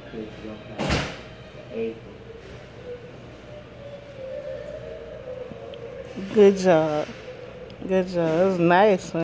kids don't have April. Good job. Good job. It was nice.